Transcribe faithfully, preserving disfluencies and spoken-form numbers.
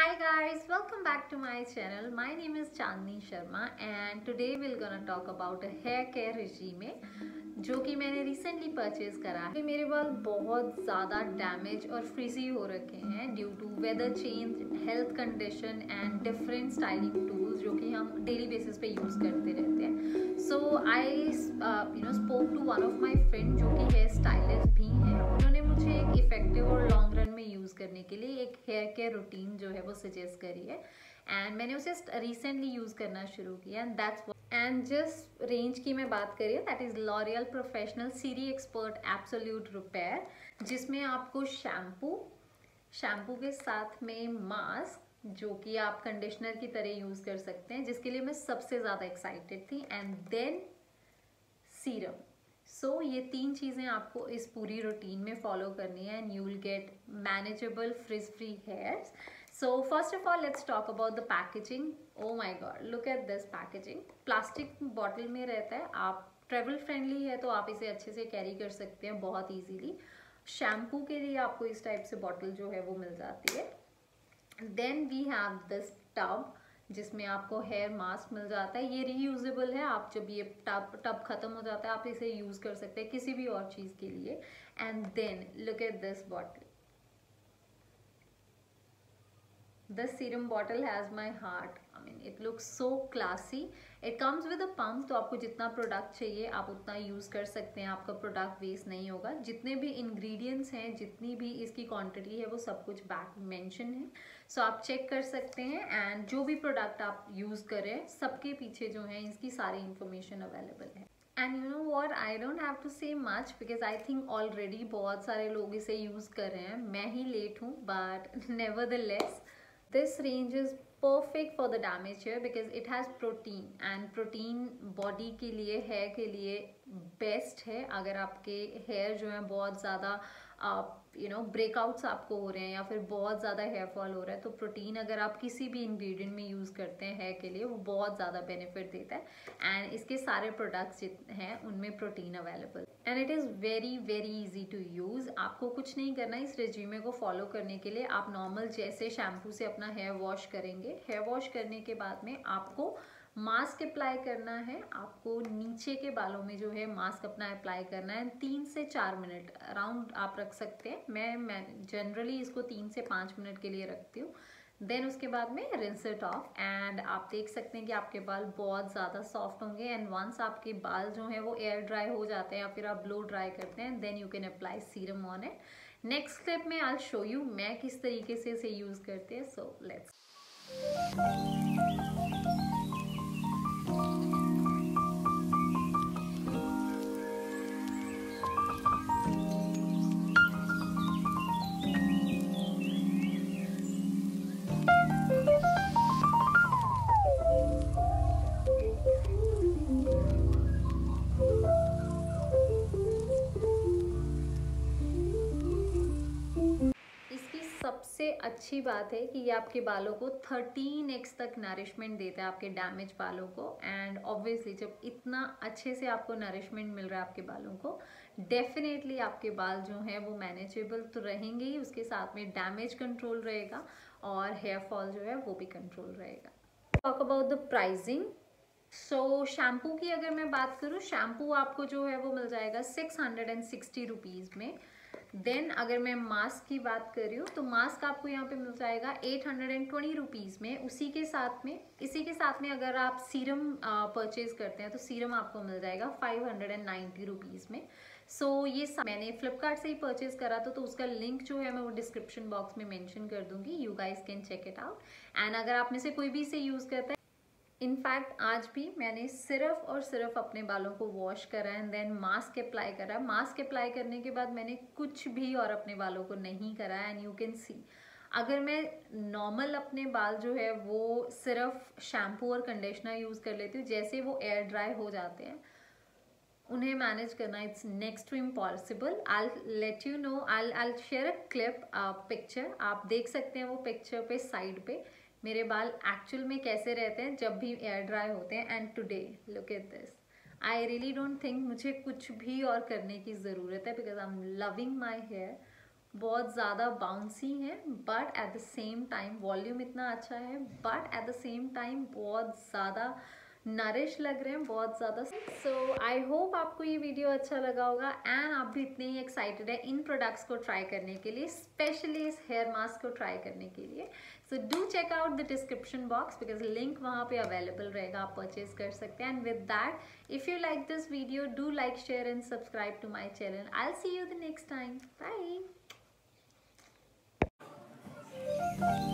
Hi guys, welcome back to my channel. My name is Chandni Sharma and today we're gonna talk about a hair care regime जो कि मैंने recently purchase करा है। मेरे बाल बहुत ज़्यादा डैमेज और फ्रीजी हो रखे हैं due to weather change, health condition and different styling tools जो कि हम डेली बेसिस पे यूज़ करते रहते हैं। So I you know spoke to one of my friend जो कि हेयर स्टाइलिस्ट भी हैं। उन्होंने मुझे एक इफेक्टिव और लॉन्ग रन में यूज़ करने के लिए एक हेयर केयर रूटीन जो है वो सजेस्ट करी है एंड मैंने उसे रिसेंटली यूज़ करना शुरू किया एंड दैट्स एंड जिस रेंज की मैं बात करी that is L'Oreal Professionnel Serie Expert Absolut Repair, जिसमें आपको शैम्पू शैम्पू के साथ में मास्क जो कि आप कंडीशनर की तरह यूज़ कर सकते हैं, जिसके लिए मैं सबसे ज़्यादा एक्साइटेड थी, and then serum. So so, ये तीन चीज़ें आपको इस पूरी रूटीन में फॉलो करनी है and you will get manageable frizz free hairs. So first of all let's talk about the packaging. Oh my god, look at this packaging. Plastic bottle में रहता है, आप ट्रेवल फ्रेंडली है तो आप इसे अच्छे से कैरी कर सकते हैं बहुत ईजीली। शैम्पू के लिए आपको इस टाइप से बॉटल जो है वो मिल जाती है। Then we have this tub जिसमें आपको हेयर मास्क मिल जाता है। ये रीयूजेबल है, आप जब ये टब टब खत्म हो जाता है आप इसे यूज कर सकते हैं किसी भी और चीज के लिए। And then look at this bottle. The serum bottle has my heart. I mean, it looks so classy. It comes with a pump, तो आपको जितना प्रोडक्ट चाहिए आप उतना यूज़ कर सकते हैं, आपका प्रोडक्ट वेस्ट नहीं होगा। जितने भी इंग्रेडिएंट्स हैं, जितनी भी इसकी क्वांटिटी है, वो सब कुछ बैक मेंशन है, सो so आप चेक कर सकते हैं। एंड जो भी प्रोडक्ट आप यूज़ करें सबके पीछे जो है इसकी सारी इंफॉर्मेशन अवेलेबल है। And you know what, I don't have to say much because I think already बहुत सारे लोग इसे यूज़ कर रहे हैं। मैं ही लेट हूँ but nevertheless this range is perfect for the damage hair because it has protein and protein body के लिए, hair के लिए बेस्ट है। अगर आपके हेयर जो है बहुत ज़्यादा यू नो ब्रेकआउट्स आपको हो रहे हैं या फिर बहुत ज़्यादा हेयर फॉल हो रहा है, तो प्रोटीन अगर आप किसी भी इंग्रेडिएंट में यूज़ करते हैं हेयर के लिए, वो बहुत ज़्यादा बेनिफिट देता है। एंड इसके सारे प्रोडक्ट्स जितने हैं उनमें protein available and it is very very easy to use. आपको कुछ नहीं करना इस रेजिमे को फॉलो करने के लिए। आप नॉर्मल जैसे शैम्पू से अपना हेयर वॉश करेंगे, हेयर वॉश करने के बाद में आपको मास्क अप्लाई करना है। आपको नीचे के बालों में जो है मास्क अपना अप्लाई करना है। तीन से चार मिनट अराउंड आप रख सकते हैं। मैं मैं जनरली इसको तीन से पाँच मिनट के लिए रखती हूँ। देन उसके बाद में रिंस इट ऑफ एंड आप देख सकते हैं कि आपके बाल बहुत ज़्यादा सॉफ्ट होंगे। एंड वंस आपके बाल जो है वो एयर ड्राई हो जाते हैं या फिर आप ब्लो ड्राई करते हैं, then you can apply serum on it. Next step में आई शो यू मैं किस तरीके से इसे यूज़ करते हैं। सो लेट्स सबसे अच्छी बात है कि ये आपके बालों को थर्टीन एक्स तक नरिशमेंट देता है, आपके डैमेज बालों को। एंड ऑब्वियसली जब इतना अच्छे से आपको नरिशमेंट मिल रहा है आपके बालों को, डेफिनेटली आपके बाल जो हैं वो मैनेजेबल तो रहेंगे ही, उसके साथ में डैमेज कंट्रोल रहेगा और हेयर फॉल जो है वो भी कंट्रोल रहेगा। Talk about the pricing. So shampoo की अगर मैं बात करूँ, शैम्पू आपको जो है वो मिल जाएगा six hundred and sixty rupees में। देन अगर मैं मास्क की बात कर रही हूँ तो मास्क आपको यहाँ पे मिल जाएगा eight hundred and twenty rupees में। उसी के साथ में इसी के साथ में अगर आप सीरम परचेज करते हैं तो सीरम आपको मिल जाएगा five hundred and ninety rupees में। सो so, ये मैंने फ्लिपकार्ट से ही परचेज करा था, तो उसका लिंक जो है मैं वो डिस्क्रिप्शन बॉक्स में मेंशन कर दूंगी। You guys can check it out. And अगर आप में से कोई भी इसे यूज़ करता है, इनफैक्ट आज भी मैंने सिर्फ और सिर्फ अपने बालों को वॉश करा एंड देन मास्क अप्लाई करा। मास्क अप्लाई करने के बाद मैंने कुछ भी और अपने बालों को नहीं करा। एंड यू कैन सी, अगर मैं नॉर्मल अपने बाल जो है वो सिर्फ शैम्पू और कंडीशनर यूज़ कर लेती हूँ, जैसे वो एयर ड्राई हो जाते हैं उन्हें मैनेज करना it's next to impossible. I let you know, I I share a clip picture. आप देख सकते हैं वो पिक्चर पे साइड पे मेरे बाल एक्चुअल में कैसे रहते हैं जब भी एयर ड्राई होते हैं। And today look at this. I really don't think मुझे कुछ भी और करने की ज़रूरत है because I am loving my hair. बहुत ज़्यादा बाउंसी हैं, but at the same time volume इतना अच्छा है, but at the same time बहुत ज़्यादा नरिश लग रहे हैं, बहुत ज़्यादा। सो आई होप आपको ये वीडियो अच्छा लगा होगा एंड आप भी इतने ही एक्साइटेड है इन प्रोडक्ट्स को ट्राई करने के लिए, स्पेशली इस हेयर मास्क को ट्राई करने के लिए। So do check out the description box because link वहाँ पे अवेलेबल रहेगा, आप परचेज कर सकते हैं। And with that if you like this video do like share and subscribe to my channel. I will see you the next time. Bye.